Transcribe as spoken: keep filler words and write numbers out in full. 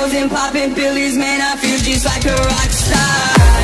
girls and popping pillies, man, I feel just like a rock star.